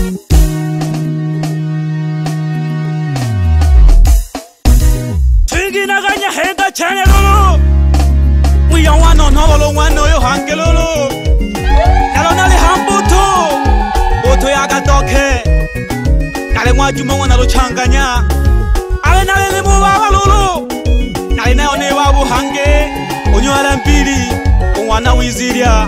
Tingina ganya henda chane lulu. We don't want no one no yo hange lulu. Nalonali hambuto. Boto ya gatoke. Nale mwajuma wana lo changanya. Ale nale ne mubaba lulu. Nale na one wabu hange. Onyo ala mpili. Wana wiziria.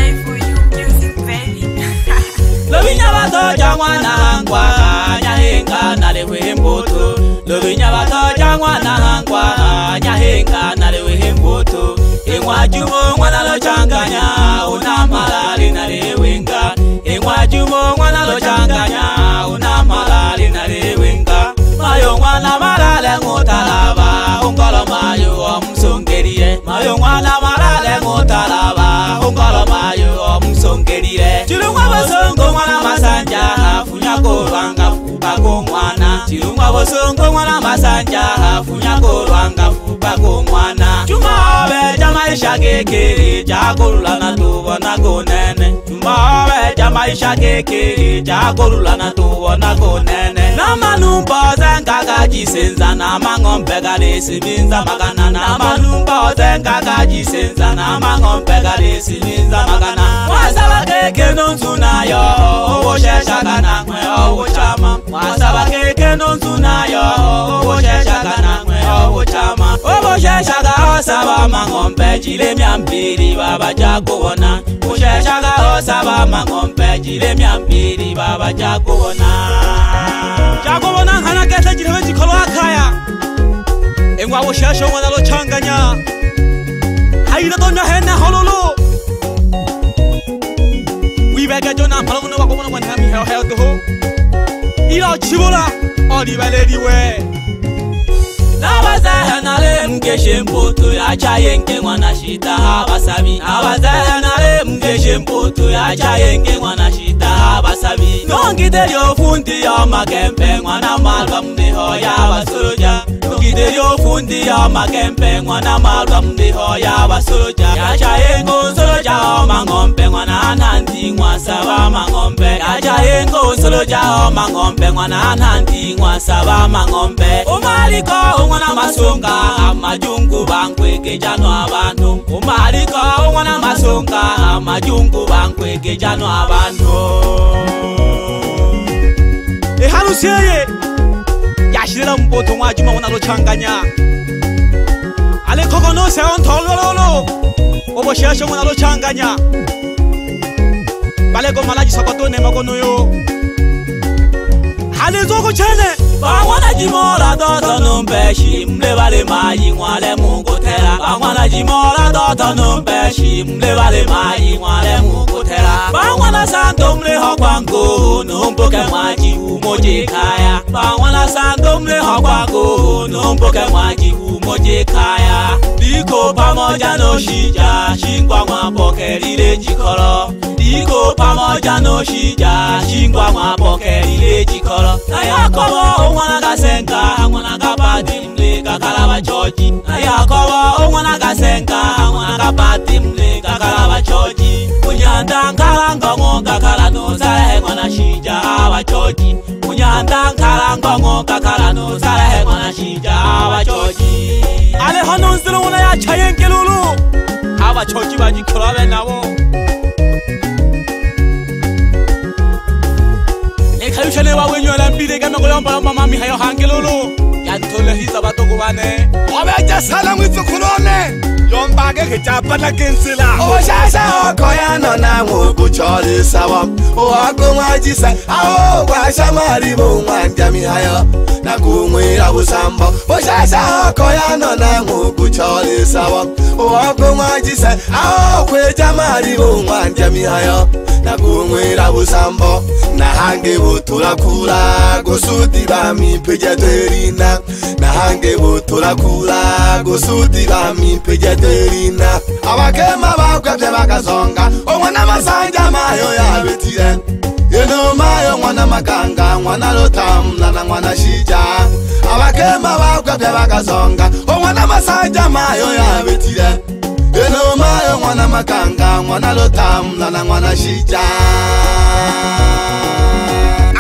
Lobinya bato jangwana hangwa Nyahinga nalewe mboto. Lobinya bato jangwana hangwa Nyahinga nalewe mboto. Engwajumo mwana lo changanya una malali nalewenga. Engwajumo mwana lo changanya una malali nalewenga. Mayo mwana malale ngotalaba ungolo mayo omsongerie. Mayo mwana malale ngotalaba ungolo mayo omsongerie. Chilungwa bosongo mwana masanja funya korwanga fuka ko mwana. Chilungwa bosongo mwana masanja funya korwanga fuka ko mwana. Chuma be jamaisha kekere jakolula na tubona konene. Chuma be jamaisha kekere jakolula na tubona konene. Namanumba zengaga jisenza na mangombe galesi minza magana. Namanumba zengaga jisenza na mangombe galesi minza magana. Wasaba keke nonzuna yo Bushesha kana mwe obuchama. Wasaba keke nonzuna yo Bushesha kana mwe obuchama. Bushesha ga osaba mangombe jile myambiri baba jakubona. Bushesha ga osaba mangombe jile myambiri baba jakubona. Jakubona hana kete jile jikolo akaya. Engwa Bushesha mwana lo changanya. Haida to Nyahinga hololo. Wibega jona mpalono wakubona mwana hami heo toho. Ilo chibola odi balediwe. Abazaha nale mgeshe mboto ya chayenge mwana shita abasabi. Abazaha nale mgeshe mboto ya chayenge mwana shita abasabi. Nongide yo fundi ya makempe mwana malba mneho ya basoloja. Nongide yo fundi ya makempe mwana malba mneho ya basoloja. Ya chayengo soloja o mangompe mwana anandi mwasaba mangompe. Ya chayengo soloja o mangompe mwana anandi mwasaba mangompe. Umaliko mwana masonga amajungu bankweke jano abantu. Umaliko mwana masonga amajungu bankweke jano abantu. Halusiye yashira mboto mwajuma mwana lo changanya. Ale kokono se on tololo. Bushesha mwana lo changanya. Balego malaji sakotone makono yo. Hale zoko chene. Bangwana jimora doto numbeshi mle bale mayi mwale mungotera. Bangwana jimora doto numbeshi mle bale mayi mwale mungotera. Bangwana santo mle hokwango numboke mwaji umoje kaya. Bangwana santo mle hokwango numboke mwaji umoje kaya. Diko pamoja no shija shingwa mwapoke lile jikolo. Diko pamoja no shija shingwa mwapoke lile jikolo. Na Yakobo mwana gasenga mwana gapati mle gakalaba choji. Na Yakobo mwana gasenga mwana gapati mle gakalaba choji. Unyanda nkalanga ngonga kala no sare mwana shija aba choji. Unyanda nkalanga ngonga kala no sare mwana shija aba choji. Ale hanon zero mwana ya chayenge lulu. Aba choji bajikolo abe nabo. Kayushane wa wenyo la mbile kama kolomba mama mi hayo hangelolo. Yantole hiza batoko bane. Obeja salamu itukulone. Yombage kechapa na kensila. Bushesha okoyano na mubuchole sawa. Oago majisa ao kwa shamari mwanja mi hayo. Na kumwira busambo. Bushesha okoyano na mubuchole sawa. Oago majisa ao kwa jamari mwanja mi hayo. Na kumwira busambo. Na hange botura kula gosudi bami pejaderina. Na hange botura kula gosudi bami pejaderina. Abakema bakwete bakazonga omwana masanja mayo ya betire. Yeno mayo mwana makanga mwana lotamla na mwana shija. Abakema bakwete bakazonga omwana masanja mayo ya betire. Yeno mayo mwana makanga mwana lotamla na mwana shija.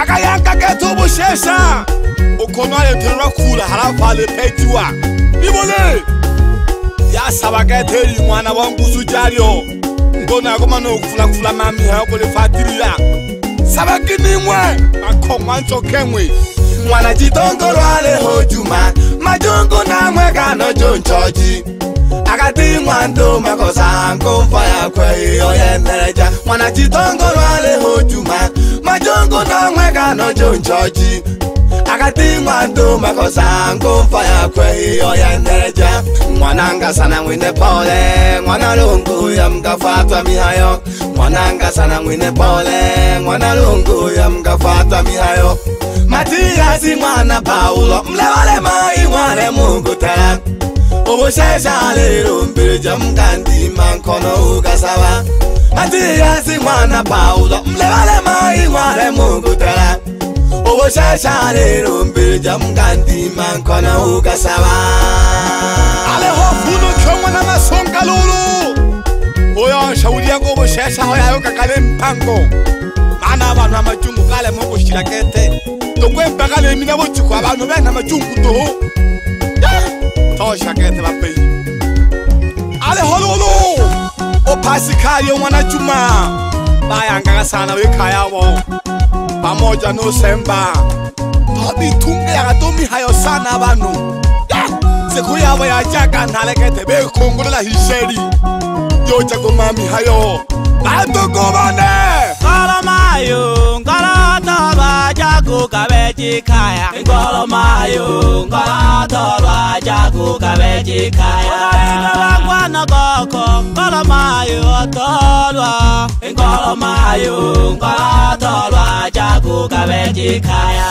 Bushesha ukono ayetera kula harafa le petiwa ibole ya sabaketeri mwana wanguzu jario ngona koma no kufula mami hako le fatiria sabakini mwe akoma ntokemwe mwana jitongoro ale hojuma majongo na mweka no jonchoji akati mwando makosa ngomfa ya kwe oyendereja mwana jitongoro ale hojuma majongo na mweka no jonchoji akati mwando makosa ngomfa ya kwe oyendereja mwananga sana mwine pole mwana lungu ya mkafatwa mihayo mwananga sana mwine pole mwana lungu ya mkafatwa mihayo Matiasi mwana Paulo mlewale mai mwane Mungu tera Bushesha lero mbirja mkandi mankono ukasawa Matiasi mwana Paulo mlewale mai mwane Mungu tera Bushesha lero mbirja mkandi mankono ukasawa Ale hofuno chomwa na masonga lulu Oyo shauri yangu Bushesha hoya yoka kale mpango Mana abantu amajungu kale mungu shirakete Tokwe mpakale mina bochiko abantu bena amajungu toho Tosha kete bape Ale hololo Opasikali mwana Juma Bayanga sana wekaya wo Pamoja no semba Tobi tunge ya gatomi hayo sana abantu Siku yabo ya jaka nalekete be kongola hisheri Yoja kumami hayo Bato gobane Ngolomayo ngolotorwa jagu kabeji kaya Ngolomayo ngolotorwa jagu kabeji kaya Ngolingabangwana koko Ngolomayo otorwa Ngolomayo ngolotorwa jagu kabeji kaya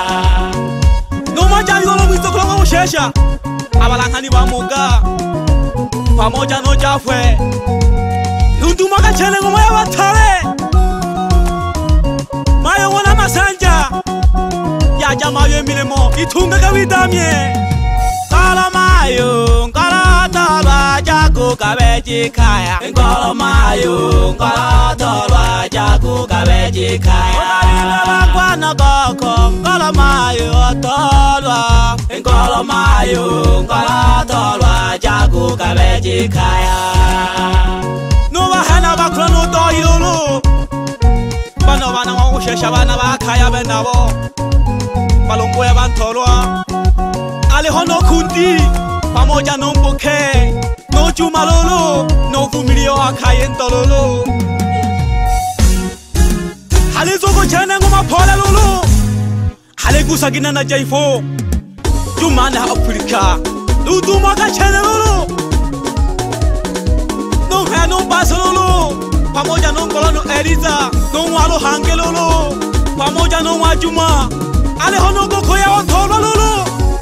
Numoja yolo mwizo kulonga Bushesha Abalangani bamuga Pamoja no jafwe Nundumaka chele ngoma ya watale Maya wana masanja Ya jama ye milemo Itunga kawidamye Ngolomayo ngolotorwa jagu kabeji kaya Ngolomayo ngolotorwa jagu kabeji kaya Ngolingabangwana koko Ngolomayo otorwa Ngolomayo ngolotorwa jagu kabeji kaya Hana bakula no do ilulu Bano bana wa Bushesha bana bakaya benabo Balongo ya bantolwa Ale hono kundi Pamoja no mboke No Juma lolo No Vumilio akaye ndololo Hale zogo chene ngoma pole lolo Hale gusagina na jaifo Juma na Afrika Nuduma ka chene lolo No basololo pamoja no ngolano Eliza no walo hangelolo pamoja no wajuma ale hono goko ya ontolo lolo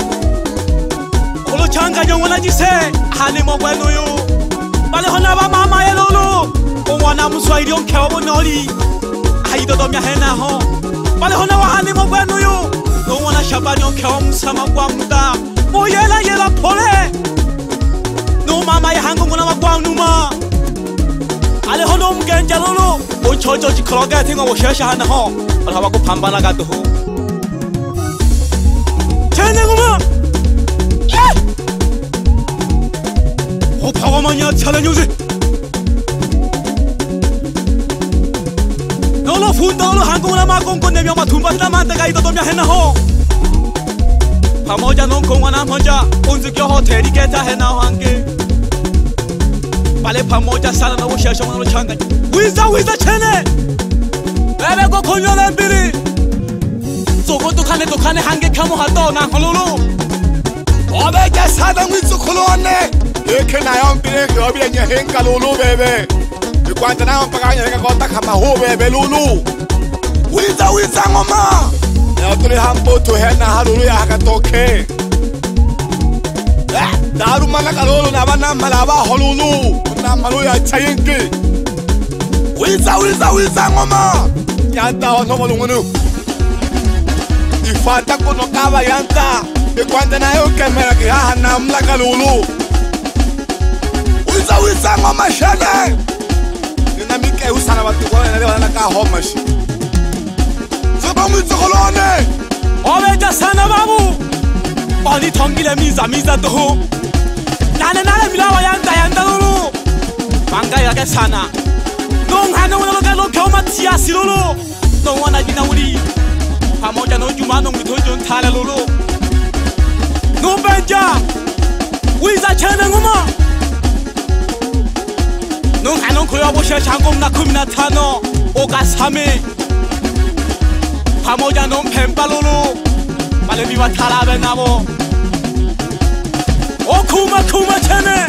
olo changa jongona jise hali mo kwenu yo bale hona ba mama yelolo omwana muswahili onkewa bonoli aido domya hena ho bale hona wa hali mo kwenu yo no wana shabani onkewa musama kwa muda mo yela pole no mama ya hango ngona wa numa Ale hono mgenja lolo Onchocho chikologa tingo Bushesha hana ho Wala wako pambana gato ho Chene nguma Opa wamanya chale nyuzi Nolo funda olo hango nguna makongo Nemyo matumba hina mante gaito domya hena ho Pamoja nonko ngwana mhoja Unzikyo hoteli geta hena hange Bale pamoja sana na Bushesha mwana changa Wiza chene Bebe go konyola mbili Soko tukane hange kamo hato na kololo Obeja sana mwizu kolone Eke na yombile kiobile Nyahinga lulu bebe Ikwante na yompaka Nyahinga kota kama ho bebe lulu Wiza ngoma Yotuli hambo tuhena halulu ya hakatoke Daru mana kalolo na bana malaba holulu na malo ya chayenge Wiza ngoma Yanta ono molungunu Ifata kono kaba yanta Ikwante na yo kamera ki haha na mla kalulu Wiza ngoma shane Nina mike usana watu kwa nale wana ka homashi Saba mwizu kolone Obeja sana babu Oni tongile miza toho Nane milawa yanda lulu Manga yake sana Nung hana wala lo koma tiasi lulu Nung wana jina wuli Pamoja no jumano mitojo ntale lulu Nung benja Wiza chene nguma Nung hana kuya Bushesha ngom na 15 Ogasame Pamoja no mpemba lulu Male biwa talabe nabo Kuma chene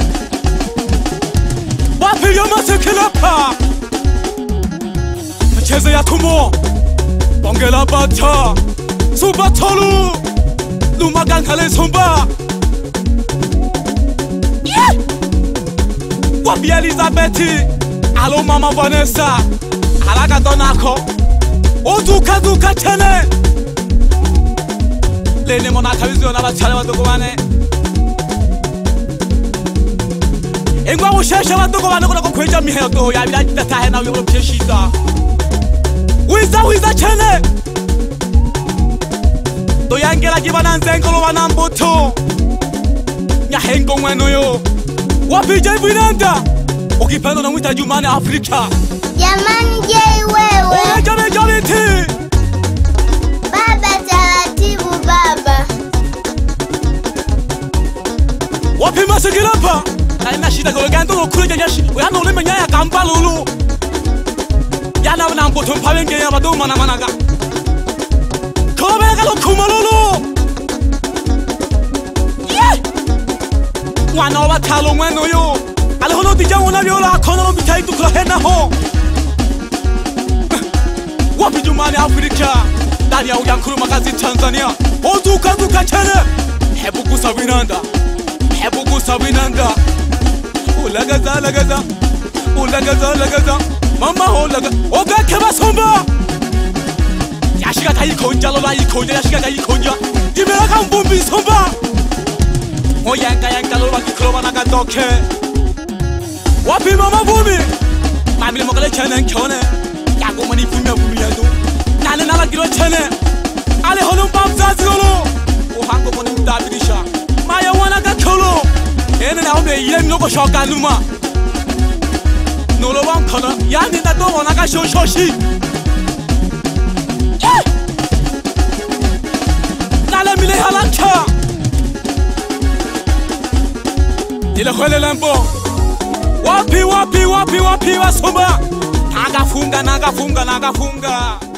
Wapi yoma sekilapa Mcheze ya kumo Bongela bata Suba tolu Lumagan kale sumba Wapi Elizabeti Alo mama Vanessa Alaga donako Oduka chene Lene mona kawizo na bachale wadogowane Engwa Bushesha wadogowane kuna kukweja miheyo toho ya bila datahe na wibolo psheshida Wiza chene Doyangela jibana nzengolo wanamboto Nyahinga mweno yo Wapi jai vinanda Ukipendo na mwita jumane Afrika Jamani jai wewe Jame ti Baba taratibu baba Wapi masikilapa Naina shida gologando no kule nyashi Uyano ulime nyaya kamba lulu Yana wana mboto mpawenge ya bado managa Kobega lo kuma lulu Wana oba talo mweno yo Ale hono dija wana viola Kono lo mitai tukula hena ho Wapi jumani Afrika Dani ya uyankuru makazi Tanzania Oduka chene Hebu gusa vinanda Ulagaza Mama holaga Oga keba somba Yashika ta ikonja lola ikonja Yashika ta ikonja Jimera ka mbumbi somba Oyanka lola kikroba naga doke Wapi mama bumi Mamile mokale chene nkone Yago mani bumi yadu Nane nala giro chene Ale honum bamzazi lolo Ohango moni mdabirisha Maya wana ka kolo Ene na ome yem loko shoka numa Nolo wan kono Yani na do wana ka shoshi Nale mile halancha Ile kwele lembo Wapi wasomba Nagafunga